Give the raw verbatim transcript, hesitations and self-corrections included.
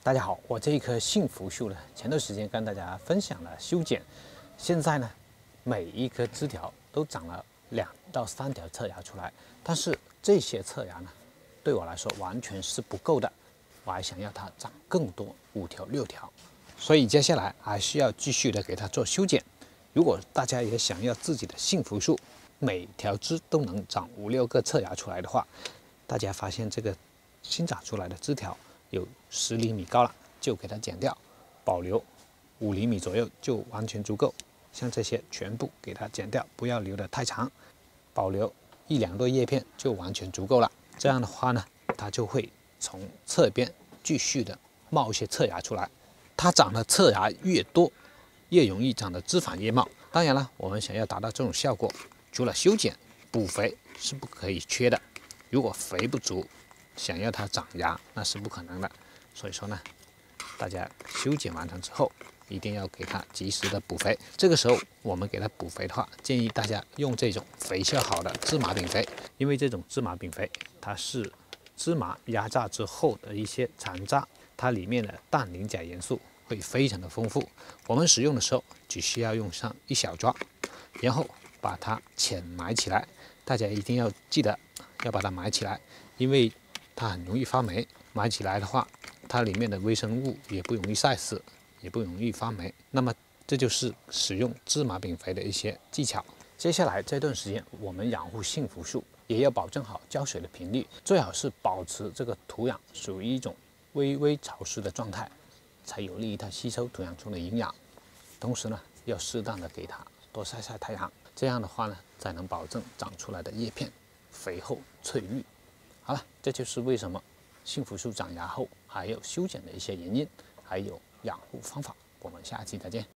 大家好，我这一棵幸福树呢，前段时间跟大家分享了修剪，现在呢，每一棵枝条都长了两到三条侧芽出来，但是这些侧芽呢，对我来说完全是不够的，我还想要它长更多，五条六条，所以接下来还需要继续的给它做修剪。如果大家也想要自己的幸福树，每条枝都能长五六个侧芽出来的话，大家发现这个新长出来的枝条有十厘米高了，就给它剪掉，保留五厘米左右就完全足够。像这些全部给它剪掉，不要留得太长，保留一两对叶片就完全足够了。这样的话呢，它就会从侧边继续的冒一些侧芽出来。它长的侧芽越多，越容易长得枝繁叶茂。当然了，我们想要达到这种效果，除了修剪，补肥是不可以缺的。如果肥不足，想要它长芽那是不可能的。所以说呢，大家修剪完成之后，一定要给它及时的补肥。这个时候我们给它补肥的话，建议大家用这种肥效好的芝麻饼肥，因为这种芝麻饼肥它是芝麻压榨之后的一些残渣，它里面的氮磷钾元素会非常的丰富。我们使用的时候只需要用上一小抓，然后把它浅埋起来。大家一定要记得要把它埋起来，因为它很容易发霉。埋起来的话，它里面的微生物也不容易晒死，也不容易发霉。那么这就是使用芝麻饼肥的一些技巧。接下来这段时间，我们养护幸福树也要保证好浇水的频率，最好是保持这个土壤属于一种微微潮湿的状态，才有利于它吸收土壤中的营养。同时呢，要适当的给它多晒晒太阳，这样的话呢，才能保证长出来的叶片肥厚翠绿。好了，这就是为什么幸福树长芽后还有修剪的一些原因，还有养护方法。我们下期再见。